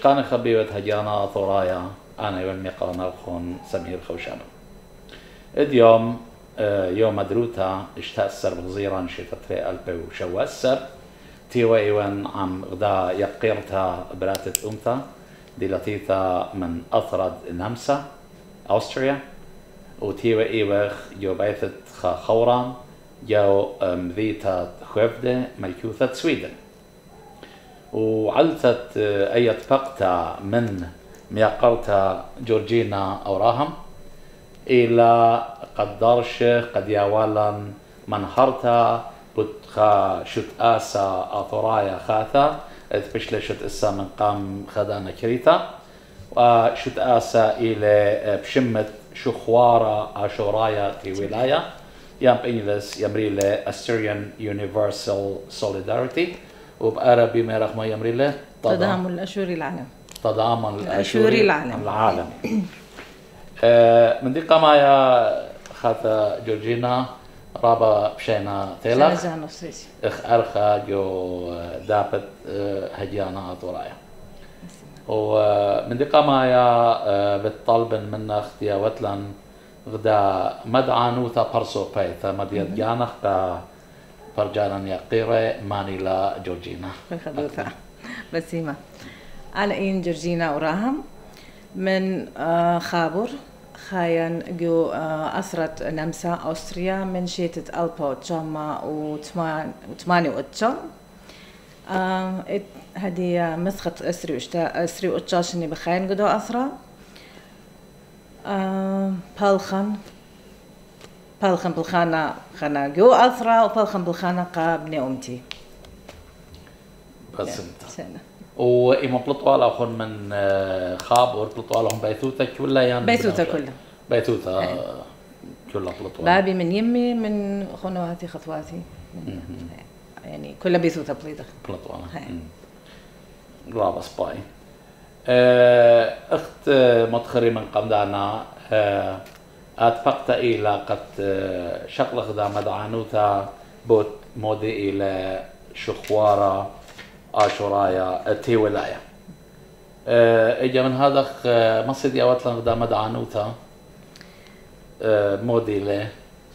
شقاني خبيوة هجانا أطورايا أنا والمقا نرخون سمير خوشانو اليوم يوم مدروتا اشتأسر بغزيران شتتري ألبي وشوأسر تيوا إيوان عم غدا يبقيرتا براتت أمتا دي لطيتا من أثرد نمسا أستريا وتيوا إيوخ يو بيثت خوران يو مذيتا خوفدة ملكوثة سويدن وعلتت أية بقتا من ميقرتا جورجينا أوراهم إلى قدرش قد يوالا منهرتا بتخا شت آسا أطورايا خاثا بشلة شت إسا من قام خدانا كريتا وشت آسا إلى بشمت شخوارا أشورايا في ولاية يام بإنجلس يمري له Assyrian Universal Solidarity وبعربي ما رقم يمري له تضامن الأشوري العالم تضامن الأشوري العالم من دي قمايا خاطا جورجينا رابا بشينا تيلخ اخ ارخا جو دابت هجيانا أطورايا ومن دي قمايا بتطلب منا اختيا وتلن غدا مدعانوتا برسو بيتا مديت جانخ تا فرجانا يقيرة مانيلا جورجينا خدوتا بسيمة أنا إن جورجينا وراهم من خابر خاين جو أسرت نمسا أستريا من شيتة ألبا وتشاما وثمانية وتشام هذه مسخت أسري وتشاشني بخاين قدو أسرا بالخن بالخانة خنا جو أسرا وبالخن بالخانة قابني أمتي بس سنة وإما بلطوالة أخون من خابور بلطوالهم بيتوتا كلها يعني بيتوتا كلها بيتوتا كلها بلطوالة بابي من يمي من خنواتي خطواتي يعني كلها بيتوتا بلطوالة رابا سباي أخت مدخري من قمدانا أتفقت إلى قد شغل خدا مدعانوتا بوت مودي إلى شخوارا أشورايا تي ولاية إجا من هذا مصيدي أوتلن غدا مدعانوتا موديلة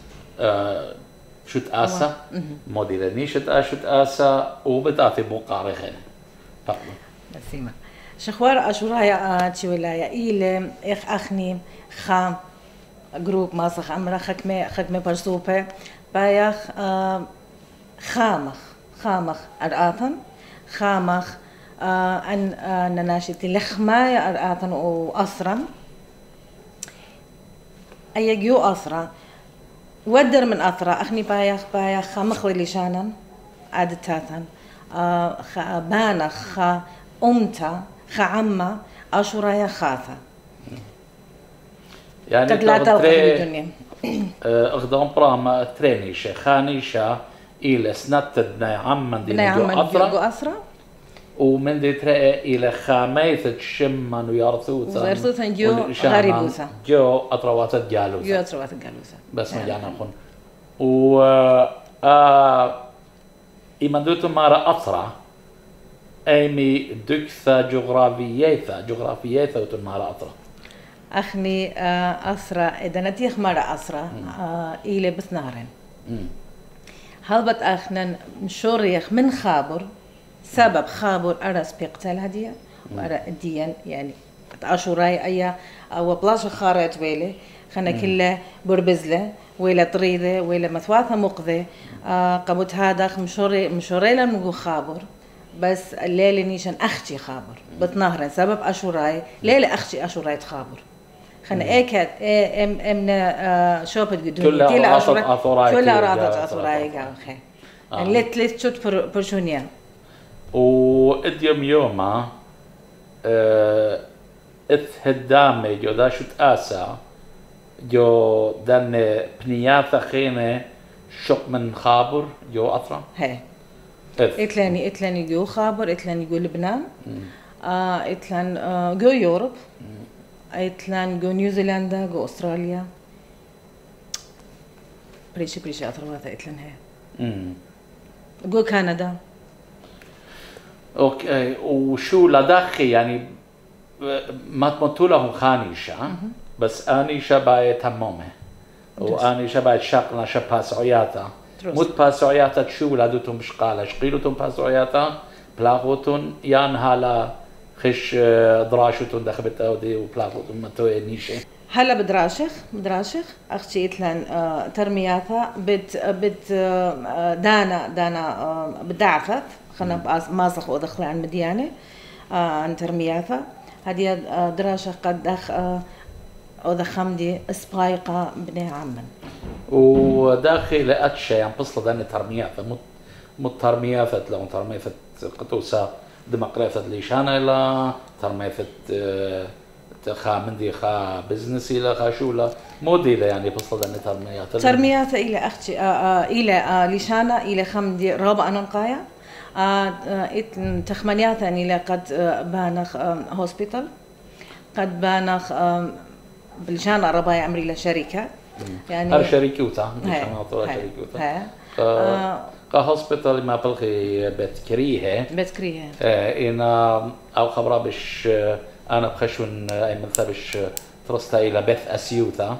شت آسا موديلة نيشت شت آسا وبتعطي مقارخين فقط بسيمة شخوار أشورايا تي ولاية إلى أخني خام جروب ماسخ عمرا خكمة برسوبة بايخ خامخ أرآثن خامخ أن نناشتي لخماية أرآثن وأسرا أيجيو أسرا ودر من أسرا أخني بايخ خامخ وليشانا عادتاتا بانخ أمتا خعمة أشورايا خاثة يعني أخدم برام ترينيشة خانيشة إلى سنتدنا عمن دي جو أسرة ومن دي ترى إلى خاميثة شمن ويارثوثا جو غريبوثا جو أطروات الجالوثا بس ما جانا نخون و إيمان دوتو مارا أطرا أيمي دكثا جغرافييثا وتو مارا أطرا أخني أسرة إذا نتيخ مرة أسرة إلى بثنارن هلبت أخنا مشوريخ من خابر سبب خابر أرس بيقتل هدية وأرى الدين يعني أشوراي أيا أو بلاش خارج ويلي خنا كله بربزله ويلا طريده ويلا مثواثة مقذة قبض هذا مشوري لنقو خابر بس الليلة نيشان أختي خابر بتنهرن سبب أشوراي ليلة أختي أشوراي تخابر خنا إيكاد إمنا شوبت قدوني كلها أثوراي كلها رادت أثوراي قال خير ليت شوت برشونيا وإديوم يوما إثهدامي جو دا شوت آسا جو دان بنياثا خينة شق من خابر جو أثرا هي إتلاني جو خابر إتلاني جو لبنان إتلان جو يوروب إتلان جو نيوزيلندا جو أستراليا بريشي أثرواتا إتلان هي جو كندا اوكي وشو لدخي يعني ما تموتوا لهم خانيشة بس آنيشة باي تمومه وآنيشة باي شاقنا شباسعياتا مت باسعياتا تشو ولادتهم بشقالة شقيلتهم باسعياتا بلاغوتون يان هالا خش دراشتون دخبت أودي وبلاغوتون متوي نيشة هلا بدراشخ أختي إتلان ترمياتا بت دانا بدعفت خنا ماسخ ودخل عن مديانة عن ترمياتا هذه دراشة قد دخ ودخمدي سبايقة بني عمن وداخل أتشي يعني بصل داني ترمياتا مت ترمياتا لو ترمياتا قطوسا دمقريفة ليشانا إلى ترمياتا خا مندي خا بزنسي لا خا شو لا موديله يعني بصل داني ترمياتا إلى أختي إلى ليشانا إلى خمدي رابع أنقايا تخمنياتا إلى قد بانخ هوسبيتال قد بانخ بلجانا ربايا عمري لشركة يعني هر شركة وتا شركة وتا قا هوسبيتال ما بلغي بتكريه إنا أو خبرة بش أنا بخشون أي مثابش ترستا إلى بث أسيوتا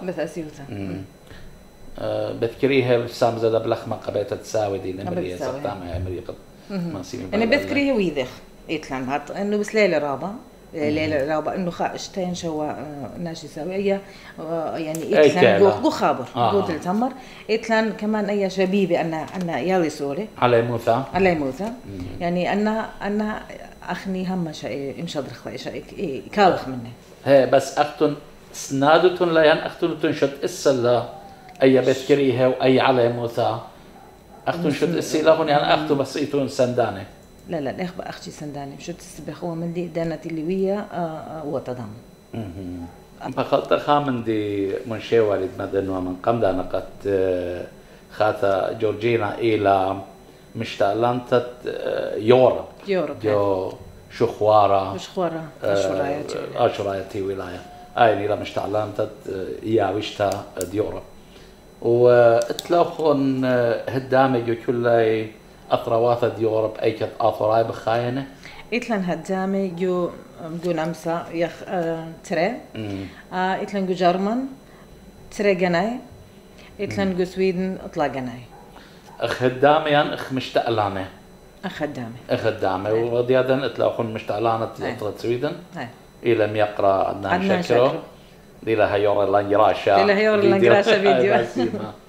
بتكريه سام زاد بلخمة قبيت تساوي دي نمرية سقطامة عمرية قد ما سيمي أنا بتكريه ويدخ يتلان هات إنه بس ليلة رابع إنه اشتين شوا ناشي سوية يعني إتلان جو خابر جو تلتمر إتلان كمان أي شبيبي أنا يالي سوري على موثا يعني أنا أخني هم شيء إمشى درخ شيء كالخ منه هي بس أختن سنادتن لا ين أختن تنشد إسلا أي بذكريها وأي على موثا أختن شد إسلا هون يعني أختن بس إيتون سندانة لا إخبا أختي سنداني شو تسبح هو من دي دانت اللي ويا وتضم بخلط خامن دي من شيء والد مدن ومن قم دانا قد خاتا جورجينا إلى مشتغلانت يورب جو شخوارة أشورايا تي ولاية أين إلى مشتغلانت ياوشتا ديورب واتلاخون هدامج كل أطروات ديورب أي كت أطراي بخاينة إتلان هدامي جو نمسا يخ ترى إتلان جو جرمن ترى جناي إتلان جو سويدن أطلع جناي أخ هدامي يعني أخ مشتقلانة أخ هدامي وديادن إتلاخون مشتقلانة أطلع سويدن إلى ميقرأ عدنان شكرو إلى هيور لانجراشا فيديو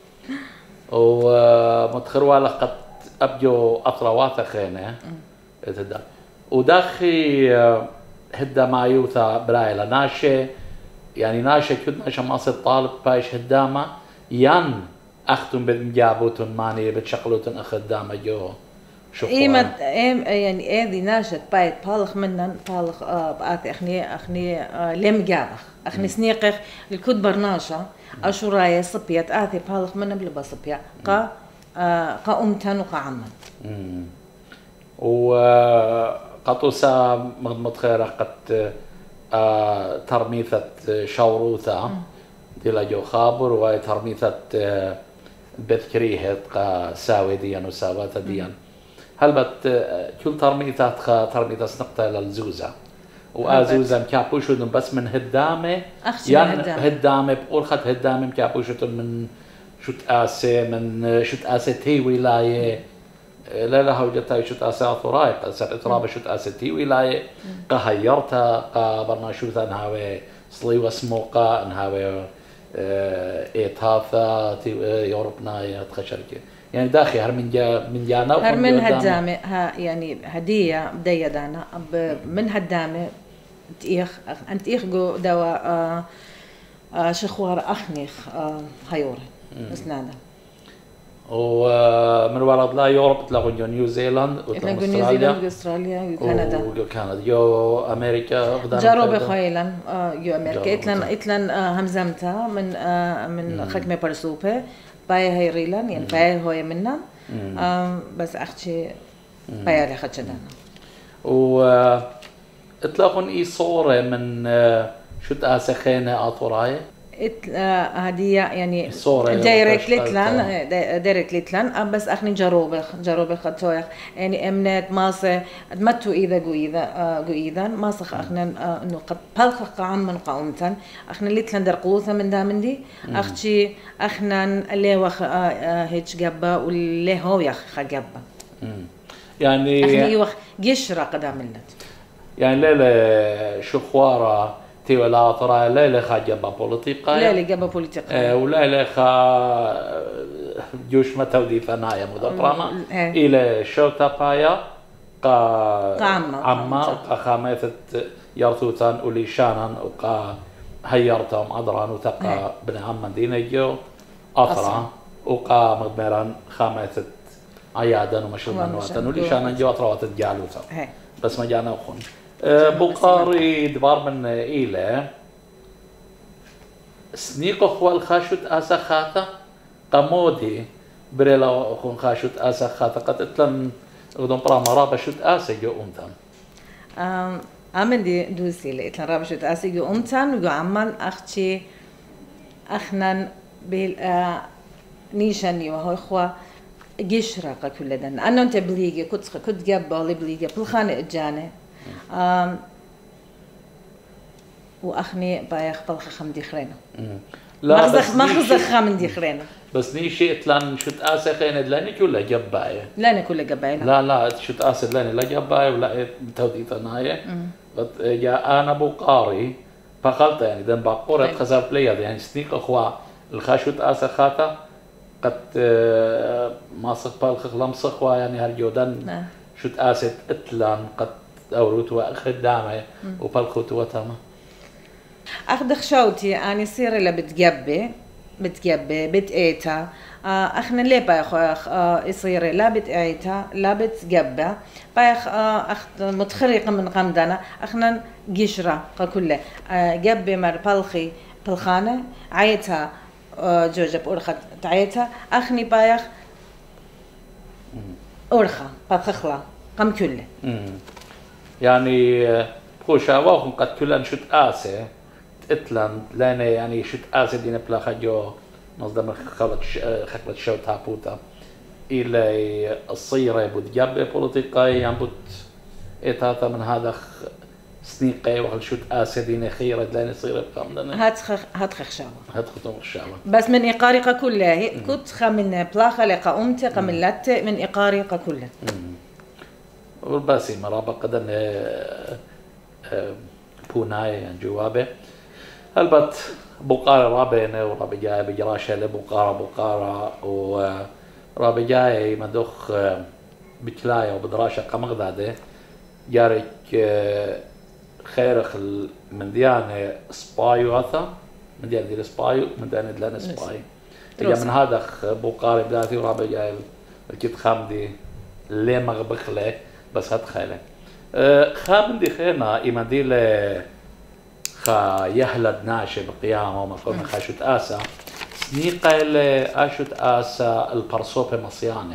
ومتخروا لقد أبجو أطروات خينة هدا وداخي هدا ما يوثا برايلا ناشة يعني ناشة كد ناشة ماصر طالب بايش هدامة ين أختم بالمجابوتن ماني بتشقلوتن أخدامة جو إيمت يعني هذه ناشة بايت بالخ منن بالخ بقاتي أخني لم جابخ أخني سنيقخ الكود برناشة أشورايا صبيت آتي بالخ منن بلبا صبيا قا أمتن وقا عمن وقطوسا متخيرة قد ترميثة شوروثا ديلا جو خابر وترميثة بذكريه قا ساوي ديان وساواتا ديان هل بت كل ترميثات ترميثة سنقطة للزوزة وازوزة مكابوشو بس من هدامة يعني هدامة بقول خد هدامة مكابوشو من شو تأسي تي ولاية لا هوجتها شو تأسي أثرايا سر إترابة شو تأسي تي ولاية قهيرتها برناشوثا نهاوي صلي واسموقا نهاوي إيطاثا يوروبنا تخشركي يعني داخل هر من جانا هر من هدامة يعني هدية بداية دانا من هدامة أنت إيخ جو دوا شخوار أخنيخ هيوري اسنادا ومن ورد لا يوروب تلاقوا نيوزيلاند واستراليا وكندا يو امريكا جربوا خيلا يو امريكا اتلان همزمتها من خكمه برسوبه باي هي ريلان يعني باي هو منا بس اختي باي اللي خدنا و اطلاقون اي صوره من شو تاسخينه اطوراي هدية يعني دايركت لتلان بس أخني جروبة خطويخ يعني أمنات ماسة أدمتو إذا قويدا ماسخ أخنا إنه قد بلخ قام من قومتن أخنا لتلان درقوثة من دامندي أختي أخنا اللي وخ هيج جبا واللي هو يخ جبا يعني أخني وخ قشرة قدام اللت يعني ليلة شخوارة ولا أطرايا ليلة خا جبا بوليتيقا ليلة جبا بوليتيقا وليلة خا جوش متودي ثنايا مدبرنا إلى شوتا بايا عما خامثة يرثوتان وليشانا وقا هيرتهم أدران وتقى بن عمان دينيجو أطرا وقا مغمران خامثة عيادا ومشل منواتن وليشانا جو أطروات الجالوتا بس ما جانا وخون بقاري دبار من إيلة سنيق أخوال خاشوت آسا خاتا قمودي بريلا أخون خاشوت آسا خاتا قد اتلن غدون برا مرابا شوت آسا جو أمتان أمن دي دوسي لإتلن رابا شوت آسا جو أمتان وجو عمان أختي أخنان نيشاني وهو إخوة قشرة كل دن أنا أنت بليجي كنت جابالي بليجي بالخانة إجانة وأخني بايخ بالخ خمدي خرينا مخزخ خمدي خرينا بس نيشي إتلان شوت آسا خينا دلاني كلها جباية لاني كلها جباية لا شوت آسا دلاني لا جباية ولا تودي ثنايا جاء أنا بقاري فقلت يعني دن بقورة خسرت لي يعني سنيق أخوة الخاشوت آسا خاتا قد ما صق بالخ لمصق يعني هالجودن شوت آسد إتلان قد أوروت وخدامة وبالخوت وتما أخذ خشوتي أنا صير لا بتجبي بتأيتا أخنا ليه بايخ يصير لا بتأيتا لا بتجبى بايخ أخذ متخرقة من قمدنا أخنا قشرة كله جبي مر بالخي بالخانة عيتا جوجب أورخة تعيتها أخني بايخ أورخة بخخلة قم كله يعني خوشا واخن قد كلن شوت آسة إتلان لأن يعني شوت آسة دينا بلا خجو نصدم خلت شو تابوتا إلى الصيرة بتجاب بوليتيقاي ينبت إتاتا من هذا سنيقي وخل شوت آسة دينا خيرة لأن صيرة بقامدنا هات خشاوة خشاوة بس من إقارقة كلها كنت خمن بلاخة لقا أمتي قملت من إقارقة كلها والباسي مرابا قدن بوناي جوابه البت بقارة رابينه ورابي جاي بجراشة لبقارة ورابي جاي مدوخ بكلاية وبدراشة قمغدادة جارك خيرخ من ديانة سبايو هذا من ديانة دي سبايو من ديانة دلانة سباي من هذا بقارة بداتي ورابي جاي الكت خامدي ليه مغبخله بس هتخيله خامدي خينا إما دي خا يهلد ناشي بقيامه وما قلنا خاشوت آسا سنيقة آشوت آسا البرصوبة مصيانة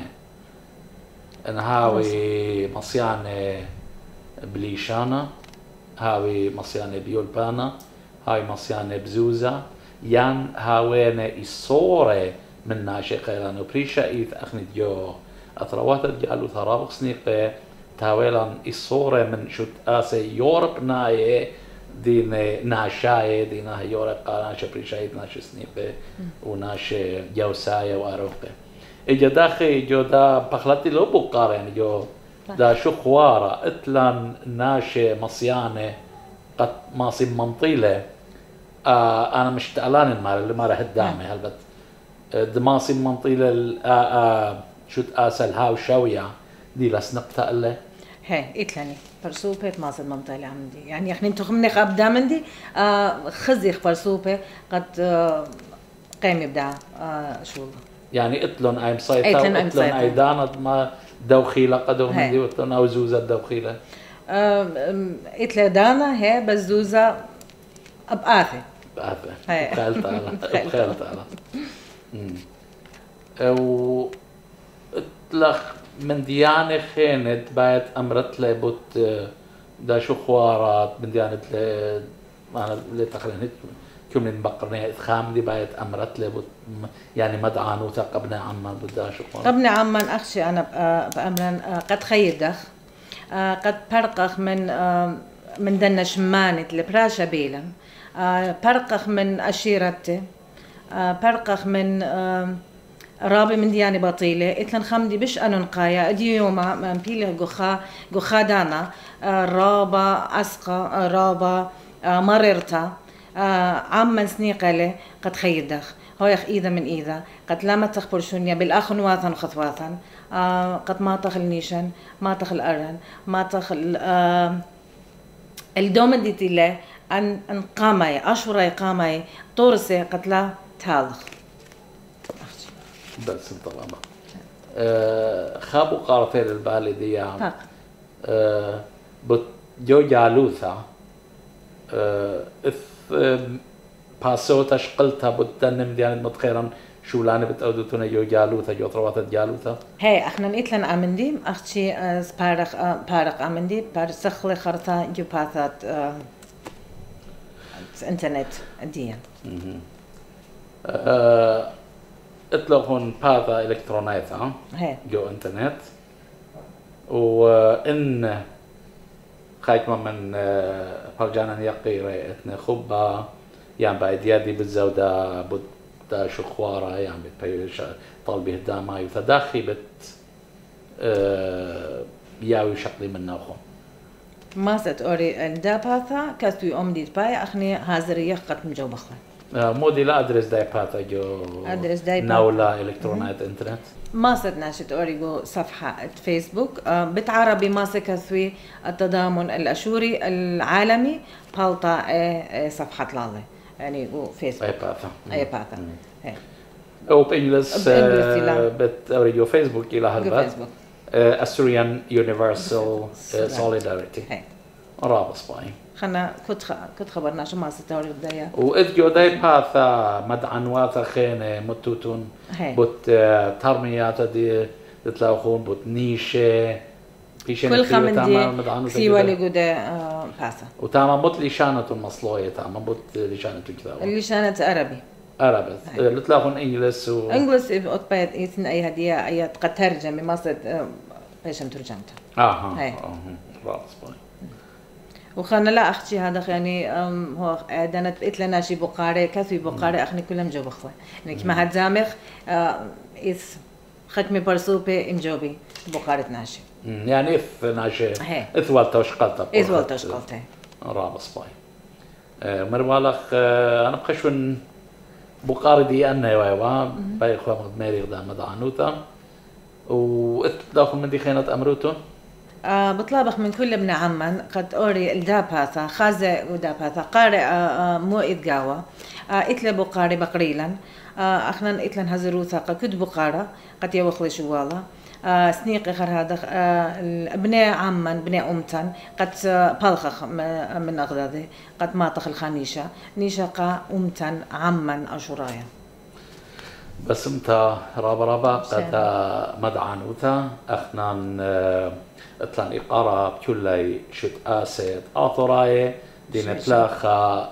هاوي مصيانة بليشانة هاوي مصيانة بيولبانا هاوي مصيانة بزوزة يان هاوينا إصورة من ناشي خيران وبريشا إيث أخني ديو أثروات جالو ثرابق سنيقة تاويلان إصورة من شوت آسا يورب نايه دين ناشاية دينها يورق ناشا بريشايد ناشا سنيبة وناشا جوساية وأروقة إجا داخي جو دا بخلتي لو بقار يعني جو دا شو خوارة إتلان ناشا مصيانة قد ماصي منطيلة أنا مش تقلان المال اللي ما رح قدامي هلبت دماصي منطيلة شو تقاسل هاو شوية دي لسنقطة إلا هي إتلاني فرسوبة ماصل منطقة عندي يعني إحنا نتخمني قاب دامندي خزيخ فرسوبة قد قيم يبدأ شو يعني إتلون أي مصيطة وإتلون أي دانت ما دوخيلة قدو مندي وإتلون أو زوزة دوخيلة إتلا دانا هي بس زوزة بآثة بخيلت على و إتلخ من ديانة خينت بايت أمرت لي بوت دا شو خوارات من ديانة لي تخلين كم من بقرني خام دي بايت أمرت له يعني مدعانوتا قبنا عمان بدها شكون قبنا عمان أخشي أنا بأمرا قد خيدخ قد برقخ من دنا شمانت لبراشا بيلا برقخ من أشيرتي برقخ من رابي من دياني بطيلة إتلن خمدي بش أنو نقايا أدي يوما مبيله جوخا دانا رابا أسقى رابا مررتا عمن سنيقلة قد خيدخ هو يخ إيذا من إيذا قد لا تخبر شنيا بالأخن واثن خطواثن قد ما تخل نيشن ما تخل أرن ما تخل الدوم ديتي له أن قامي أشوري قامي طورسي قد لا تالخ بس طالما خابو قارتين البالدية بت جو جالوثا باسوتش قلتها بتنم ديان متخيرا شو لاني بتأودوتنا جو جالوثا جو ثروات جالوثا هي احنا نيتلن امندي اختي بارق امندي بارسخلي خرطا جو باثات انترنت ديان اطلقون باثا الكترونيتا جو انترنت وان خايكما من فرجانا يقيري اتنا خبا يعني بعد يدي بالزودة بدا شخوارة يعني بتبيش طالبي هداما يتداخي بت ياوي شقلي من نوخم ما ستوري الداباثا كاستو يوم ديت باي اخني هازرية قد مجو بخوان مودي لا ادرس دايباثا جو ادرس دايباثا نولا الكترونات انترنت ما ستناشت اوريجو صفحة فيسبوك بالعربي ما سكثوي التضامن الاشوري العالمي بالطا صفحة لالي يعني جو فيسبوك اي باثا او بانجلس بت اوريجو فيسبوك الى هالبات Assyrian Universal Solidarity رابص باي خنا كنت خبرنا شو ما ستوري بداية وإذ داي باثا مدعنواتا خينة متوتون بوت ترمياتا دي تتلاوخون بوت نيشة كل خمن دي سيوا لجودة باثا وتاما بوت لشانة مصلوية تاما بوت لشانة كذا لشانة عربي اللي تلاوخون إنجلس إنجلس أتبعت إيثن أي هدية أي قد ترجمة ما صد إيش ترجمتها رابص باي وخانا لا أختي هذا يعني هو دانت قلت لنا شي بقارة كثوي بقارة أخني كلهم جو بخوة يعني كما هاد زامخ إس خكمي برسوبي إمجوبي بقارة ناشي يعني إث ناشي إث والتوش قلتها إث والتوش قلتها رابص باي مروالخ أنا بخشون بقارة دي أنا يوايوا باي إخوة مدميري غدا مدعنوتا وإث داخل من دي خينة أمروتون بطلابخ من كل ابن عمان قد أوري الداباثا خازة وداباثا قارئ مو إدقاوة إتلبو قارئ بقريلا أخنا إتلن هزروثا قد بقارة قد يوخلي شوالا سنيق إخر هذا ابناء عمان ابناء أمتن قد بالخخ من أغداده قد ماتخ الخانيشة نيشقا أمتن عمان أشورايا بس امتا رابا قد مدعنوتا أخنان اطلان إقارة بكل شت آسد آطراية دين بلاخا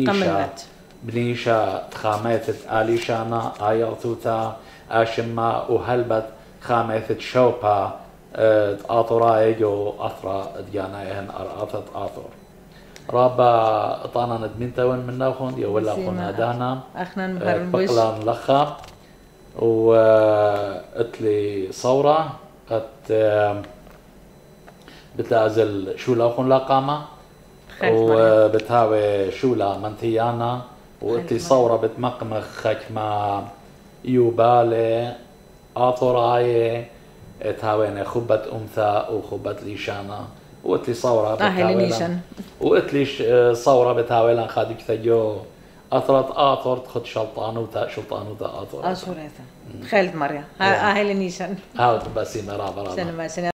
بنيشة تخاميثت آليشانا آيرتوتا آشما وهلبت خاميثت شوبا آطراية جو أطرا ديانايهن أرآثت آطر رابا طانا ندمنتون من ناخون دي ولا خون هدانا بقلان لخا واتلي صورة قد بتازل شولا خون لاقامة وبتهاوي شولا منتيانا واتلي صورة بتمقمخ خكما يوبالي آطراية تهاوين خبت أمثى وخبت ليشانا واتلي صورة بتهاوي واتلي صورة بتهاوي لان خادك ثجو أطرت آطر تخد شلطانوتا آطر أشوريثا خالد مريا هاي لنيشان هاو تبسي مرابا